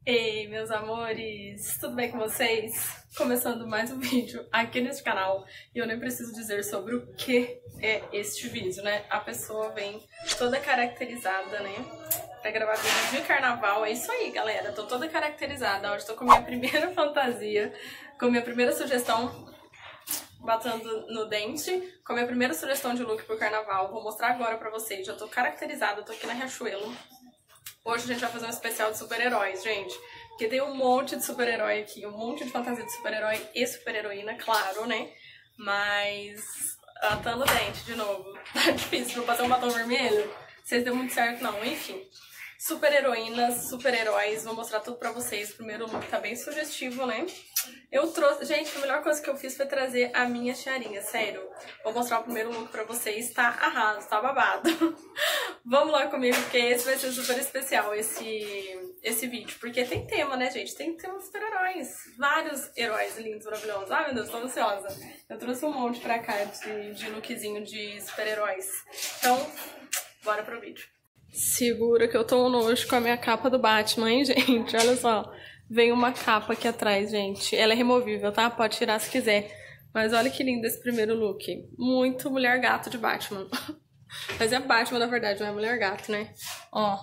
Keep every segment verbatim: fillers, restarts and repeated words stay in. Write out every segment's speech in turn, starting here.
Ei, meus amores, tudo bem com vocês? Começando mais um vídeo aqui nesse canal e eu nem preciso dizer sobre o que é este vídeo, né? A pessoa vem toda caracterizada, né? Pra gravar vídeo de carnaval, é isso aí, galera. Tô toda caracterizada, hoje tô com minha primeira fantasia, com minha primeira sugestão, batendo no dente, com a minha primeira sugestão de look pro carnaval. Vou mostrar agora pra vocês, já tô caracterizada, tô aqui na Riachuelo. Hoje a gente vai fazer um especial de super-heróis, gente. Porque tem um monte de super-herói aqui, um monte de fantasia de super-herói e super-heroína, claro, né? Mas... batendo dente de novo. Tá difícil, vou passar um batom vermelho. Vocês deu muito certo, não. Enfim. Super-heroínas, super-heróis, vou mostrar tudo pra vocês. O primeiro look tá bem sugestivo, né? Eu trouxe... Gente, a melhor coisa que eu fiz foi trazer a minha tiarinha, sério. Vou mostrar o primeiro look pra vocês, tá arraso, tá babado. Vamos lá comigo, porque esse vai ser super especial, esse, esse vídeo. Porque tem tema, né, gente? Tem tema de super-heróis. Vários heróis lindos, maravilhosos. Ai, meu Deus, tô ansiosa. Eu trouxe um monte pra cá de, de lookzinho de super-heróis. Então, bora pro vídeo. Segura que eu tô um nojo com a minha capa do Batman, hein, gente? Olha só. Vem uma capa aqui atrás, gente. Ela é removível, tá? Pode tirar se quiser. Mas olha que lindo esse primeiro look. Muito mulher gato de Batman. Mas é Batman, na verdade, não é mulher gato, né? Ó.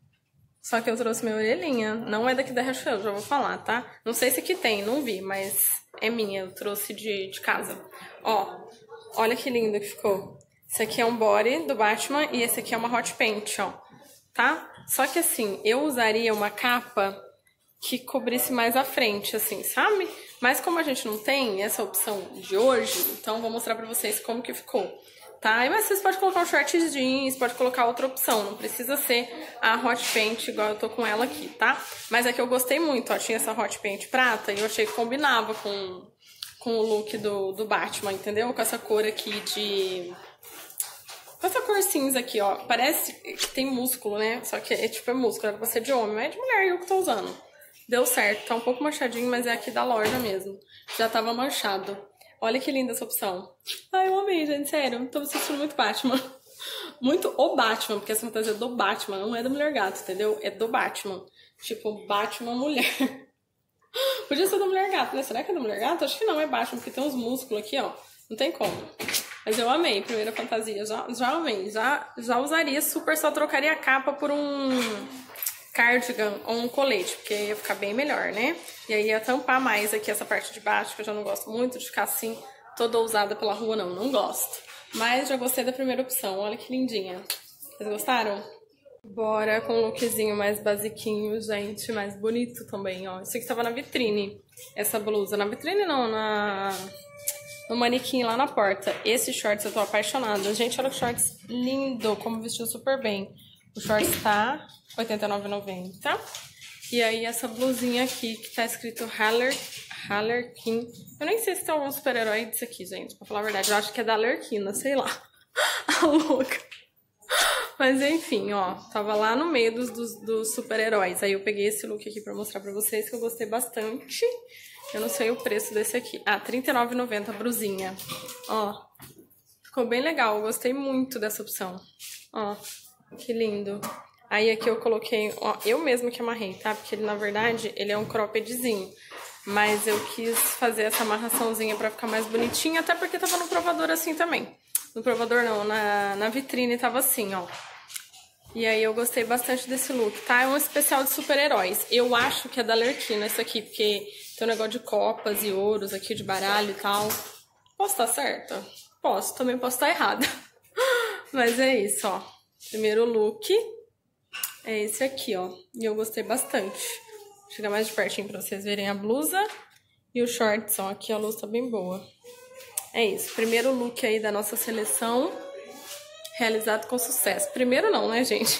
Só que eu trouxe minha orelhinha. Não é daqui da Riachuelo, já vou falar, tá? Não sei se aqui tem, não vi, mas é minha. Eu trouxe de, de casa. Ó. Olha que lindo que ficou. Esse aqui é um body do Batman e esse aqui é uma hot paint, ó. Tá? Só que assim, eu usaria uma capa que cobrisse mais a frente, assim, sabe? Mas como a gente não tem essa opção de hoje, então vou mostrar pra vocês como que ficou, tá? Mas vocês podem colocar um short jeans, pode colocar outra opção, não precisa ser a hot paint igual eu tô com ela aqui, tá? Mas é que eu gostei muito, ó, tinha essa hot paint prata e eu achei que combinava com, com o look do, do Batman, entendeu? Com essa cor aqui de... com essa cor cinza aqui, ó, parece que tem músculo, né? Só que é tipo, é músculo, era pra ser de homem, mas é de mulher, eu que tô usando. Deu certo, tá um pouco manchadinho, mas é aqui da loja mesmo. Já tava manchado. Olha que linda essa opção. Ai, eu amei, gente, sério. Tô me sentindo muito Batman. Muito o Batman, porque essa fantasia do Batman não é da Mulher Gato, entendeu? É do Batman. Tipo, Batman mulher. Podia ser da Mulher Gato, né? Será que é da Mulher Gato? Acho que não, é Batman, porque tem uns músculos aqui, ó. Não tem como. Mas eu amei, primeira fantasia. Já, já amei. Já, já usaria super, só trocaria a capa por um... cardigan ou um colete, porque ia ficar bem melhor, né? E aí ia tampar mais aqui essa parte de baixo, que eu já não gosto muito de ficar assim, toda ousada pela rua, não. Não gosto. Mas já gostei da primeira opção. Olha que lindinha. Vocês gostaram? Bora com um lookzinho mais basiquinho, gente. Mais bonito também, ó. Isso aqui tava na vitrine. Essa blusa. Na vitrine não, na... no manequim lá na porta. Esse shorts eu tô apaixonada. Gente, olha que shorts lindo. Como vestiu super bem. O shorts tá oitenta e nove reais e noventa centavos. E aí essa blusinha aqui que tá escrito Haller, Harlequin. Eu nem sei se tem algum super-herói disso aqui, gente. Pra falar a verdade, eu acho que é da Arlequina, sei lá. A louca. Mas enfim, ó. Tava lá no meio dos, dos, dos super-heróis. Aí eu peguei esse look aqui pra mostrar pra vocês, que eu gostei bastante. Eu não sei o preço desse aqui. Ah, trinta e nove reais e noventa centavos a blusinha. Ó. Ficou bem legal. Eu gostei muito dessa opção. Ó. Que lindo. Aí aqui eu coloquei, ó, eu mesma que amarrei, tá? Porque ele, na verdade, ele é um croppedzinho. Mas eu quis fazer essa amarraçãozinha pra ficar mais bonitinha, até porque tava no provador assim também. No provador não, na, na vitrine tava assim, ó. E aí eu gostei bastante desse look, tá? É um especial de super-heróis. Eu acho que é da Arlequina isso aqui, porque tem um negócio de copas e ouros aqui, de baralho e tal. Posso estar certa? Posso, também posso estar errada. Mas é isso, ó. Primeiro look é esse aqui, ó. E eu gostei bastante. Vou chegar mais de pertinho pra vocês verem a blusa e o shorts, ó. Aqui a luz tá bem boa. É isso. Primeiro look aí da nossa seleção. Realizado com sucesso. Primeiro não, né, gente?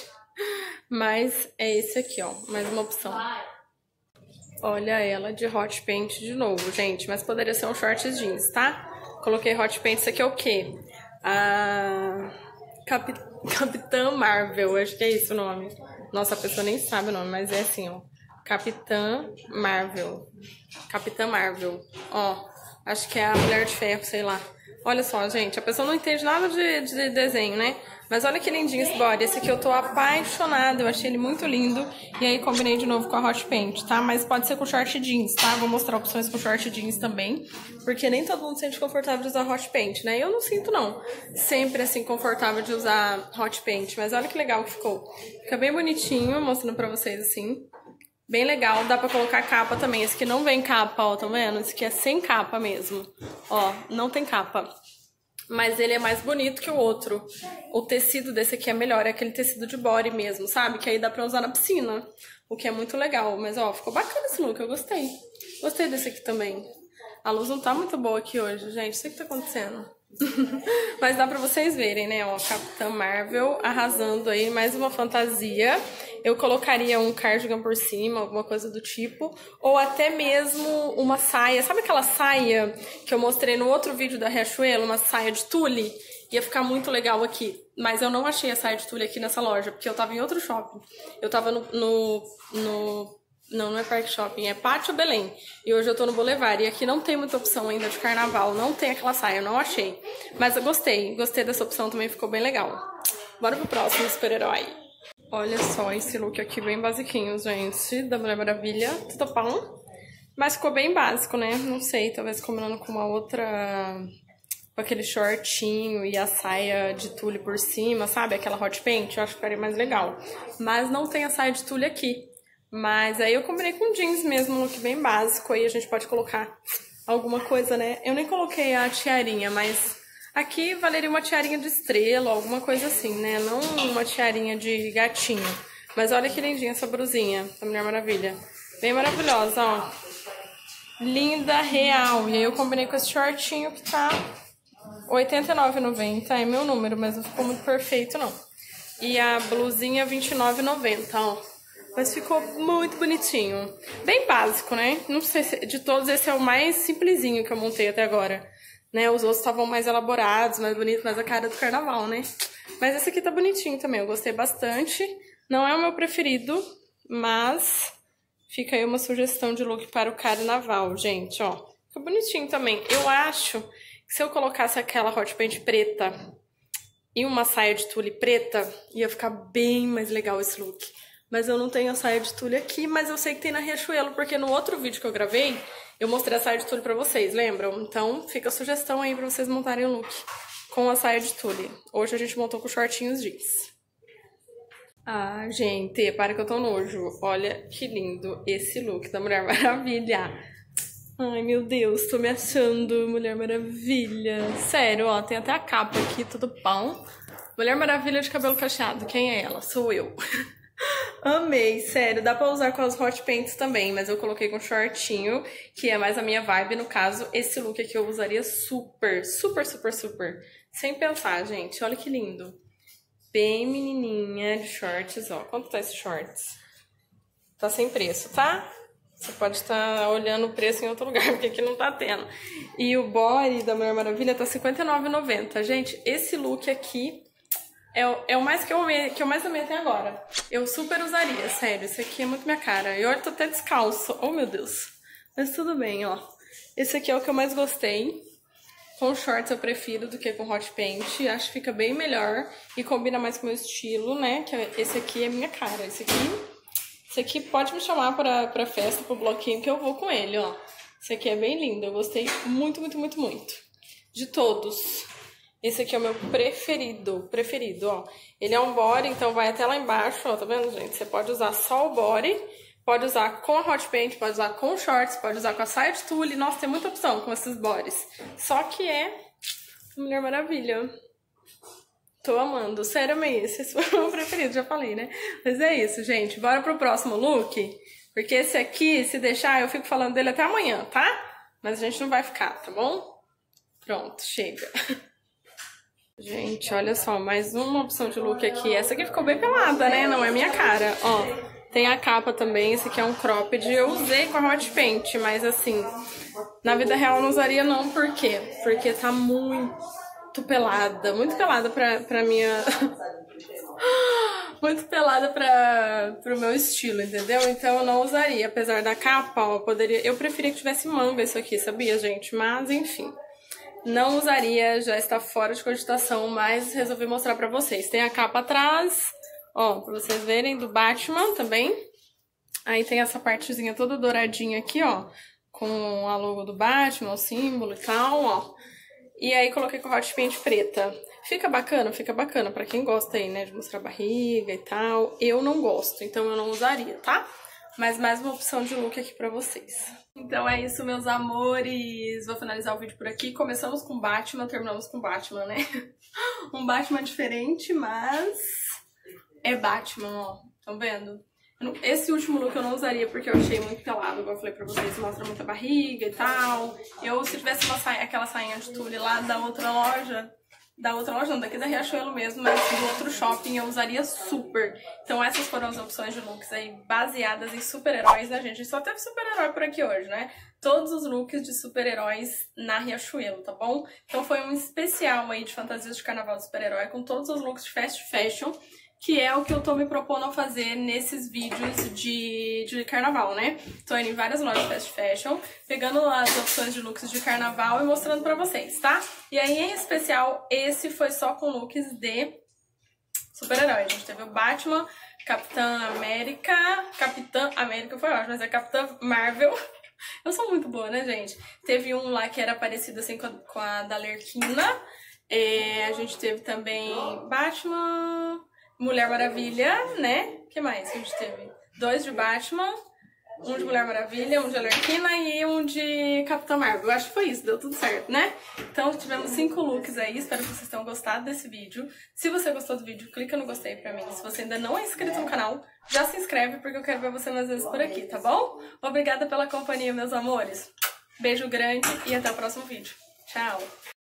Mas é esse aqui, ó. Mais uma opção. Olha ela de hot paint de novo, gente. Mas poderia ser um shorts jeans, tá? Coloquei hot paint. Isso aqui é o quê? A... Cap... Capitã Marvel, acho que é isso o nome. Nossa, a pessoa nem sabe o nome, mas é assim, ó. Capitã Marvel. Capitã Marvel. Ó, acho que é a Mulher de Ferro, sei lá. Olha só, gente, a pessoa não entende nada de, de desenho, né? Mas olha que lindinho esse body. Esse aqui eu tô apaixonada, eu achei ele muito lindo. E aí combinei de novo com a hot paint, tá? Mas pode ser com short jeans, tá? Vou mostrar opções com short jeans também. Porque nem todo mundo se sente confortável de usar hot paint, né? Eu não sinto, não. Sempre, assim, confortável de usar hot paint. Mas olha que legal que ficou. Fica bem bonitinho, mostrando pra vocês, assim. Bem legal, dá pra colocar capa também. Esse aqui não vem capa, ó, tá vendo? Esse aqui é sem capa mesmo. Ó, não tem capa. Mas ele é mais bonito que o outro. O tecido desse aqui é melhor, é aquele tecido de body mesmo, sabe? Que aí dá pra usar na piscina, o que é muito legal. Mas, ó, ficou bacana esse look, eu gostei. Gostei desse aqui também. A luz não tá muito boa aqui hoje, gente, não sei o que tá acontecendo. Mas dá pra vocês verem, né? Ó, Capitã Marvel arrasando aí, mais uma fantasia. Eu colocaria um cardigan por cima, alguma coisa do tipo. Ou até mesmo uma saia. Sabe aquela saia que eu mostrei no outro vídeo da Riachuelo? Uma saia de tule? Ia ficar muito legal aqui. Mas eu não achei a saia de tule aqui nessa loja, porque eu tava em outro shopping. Eu tava no... no, no Não, não é Parque Shopping, é Pátio Belém. E hoje eu tô no Boulevard. E aqui não tem muita opção ainda de carnaval. Não tem aquela saia, eu não achei. Mas eu gostei. Gostei dessa opção também, ficou bem legal. Bora pro próximo super-herói. Olha só esse look aqui, bem basiquinho, gente. Da Mulher Maravilha. Tudo bom? Mas ficou bem básico, né? Não sei, talvez combinando com uma outra... Com aquele shortinho e a saia de tule por cima, sabe? Aquela hot paint, eu acho que ficaria mais legal. Mas não tem a saia de tule aqui. Mas aí eu combinei com jeans mesmo, um look bem básico. Aí a gente pode colocar alguma coisa, né? Eu nem coloquei a tiarinha, mas aqui valeria uma tiarinha de estrela, alguma coisa assim, né? Não uma tiarinha de gatinho. Mas olha que lindinha essa brusinha da Mulher Maravilha. Bem maravilhosa, ó. Linda, real. E aí eu combinei com esse shortinho que tá oitenta e nove reais e noventa centavos. É meu número, mas não ficou muito perfeito, não. E a blusinha vinte e nove reais e noventa centavos, ó. Mas ficou muito bonitinho. Bem básico, né? Não sei se de todos esse é o mais simplesinho que eu montei até agora. Né? Os outros estavam mais elaborados, mais bonitos, mais a cara do carnaval, né? Mas esse aqui tá bonitinho também, eu gostei bastante. Não é o meu preferido, mas fica aí uma sugestão de look para o carnaval, gente, ó. Fica bonitinho também. Eu acho que se eu colocasse aquela hot paint preta e uma saia de tule preta, ia ficar bem mais legal esse look. Mas eu não tenho a saia de tule aqui, mas eu sei que tem na Riachuelo, porque no outro vídeo que eu gravei, eu mostrei a saia de tule pra vocês, lembram? Então fica a sugestão aí pra vocês montarem o look com a saia de tule. Hoje a gente montou com shortinhos jeans. Ah, gente, para que eu tô nojo. Olha que lindo esse look da Mulher Maravilha. Ai, meu Deus, tô me achando Mulher Maravilha. Sério, ó, tem até a capa aqui, tudo bom. Mulher Maravilha de cabelo cacheado, quem é ela? Sou eu. Amei, sério, dá pra usar com as hot paints também, mas eu coloquei com shortinho, que é mais a minha vibe, no caso, esse look aqui eu usaria super, super, super, super, sem pensar, gente, olha que lindo. Bem menininha de shorts, ó, quanto tá esse shorts? Tá sem preço, tá? Você pode estar olhando o preço em outro lugar, porque aqui não tá tendo. E o body da Mulher Maravilha tá cinquenta e nove reais e noventa centavos, gente, esse look aqui... É o, é o mais que eu, amei, que eu mais amei até agora. Eu super usaria, sério. Esse aqui é muito minha cara. E eu tô até descalço. Oh, meu Deus. Mas tudo bem, ó. Esse aqui é o que eu mais gostei. Com shorts eu prefiro do que com hot paint. Acho que fica bem melhor. E combina mais com o meu estilo, né? Que esse aqui é minha cara. Esse aqui, esse aqui pode me chamar pra, pra festa, pro bloquinho, que eu vou com ele, ó. Esse aqui é bem lindo. Eu gostei muito, muito, muito, muito. De todos. Esse aqui é o meu preferido, preferido, ó. Ele é um body, então vai até lá embaixo, ó, tá vendo, gente? Você pode usar só o body, pode usar com a hot paint, pode usar com shorts, pode usar com a saia de tule. Nossa, tem muita opção com esses bodies. Só que é Mulher Maravilha. Tô amando. Sério, amei esse. Esse foi o meu preferido, já falei, né? Mas é isso, gente. Bora pro próximo look. Porque esse aqui, se deixar, eu fico falando dele até amanhã, tá? Mas a gente não vai ficar, tá bom? Pronto, chega. Gente, olha só, mais uma opção de look aqui. Essa aqui ficou bem pelada, né? Não é minha cara. Ó, tem a capa também. Esse aqui é um cropped. Eu usei com a hot paint, mas assim, na vida real eu não usaria não. Por quê? Porque tá muito pelada. Muito pelada pra, pra minha... muito pelada pra, pro meu estilo, entendeu? Então eu não usaria. Apesar da capa, ó, poderia... Eu preferia que tivesse manga isso aqui, sabia, gente? Mas, enfim... não usaria, já está fora de cogitação, mas resolvi mostrar pra vocês. Tem a capa atrás, ó, pra vocês verem, do Batman também. Aí tem essa partezinha toda douradinha aqui, ó, com a logo do Batman, o símbolo e tal, ó. E aí coloquei com hot paint preta. Fica bacana? Fica bacana pra quem gosta aí, né, de mostrar barriga e tal. Eu não gosto, então eu não usaria, tá? Mas mais uma opção de look aqui pra vocês. Então é isso, meus amores. Vou finalizar o vídeo por aqui. Começamos com Batman, terminamos com Batman, né? Um Batman diferente, mas é Batman, ó. Estão vendo? Esse último look eu não usaria porque eu achei muito pelado, igual eu falei pra vocês, mostra muita barriga e tal. Eu, se tivesse uma saia, aquela sainha de tule lá da outra loja, da outra loja não, daqui da Riachuelo mesmo, mas do outro shopping eu usaria super. Então essas foram as opções de looks aí baseadas em super-heróis, né, gente? Só teve super-herói por aqui hoje, né? Todos os looks de super-heróis na Riachuelo, tá bom? Então foi um especial aí de fantasias de carnaval de super-herói com todos os looks de fast fashion, que é o que eu tô me propondo a fazer nesses vídeos de, de carnaval, né? Tô indo em várias lojas de fast fashion, pegando as opções de looks de carnaval e mostrando pra vocês, tá? E aí, em especial, esse foi só com looks de super-herói. A gente teve o Batman, Capitã América... Capitã América foi ótimo, mas é Capitã Marvel. Eu sou muito boa, né, gente? Teve um lá que era parecido assim com a, com a da Lerquina. É, a gente teve também Batman... Mulher Maravilha, né? O que mais que a gente teve? Dois de Batman, um de Mulher Maravilha, um de Arlequina e um de Capitã Marvel. Eu acho que foi isso, deu tudo certo, né? Então tivemos cinco looks aí, espero que vocês tenham gostado desse vídeo. Se você gostou do vídeo, clica no gostei pra mim. Se você ainda não é inscrito no canal, já se inscreve porque eu quero ver você mais vezes por aqui, tá bom? Obrigada pela companhia, meus amores. Beijo grande e até o próximo vídeo. Tchau!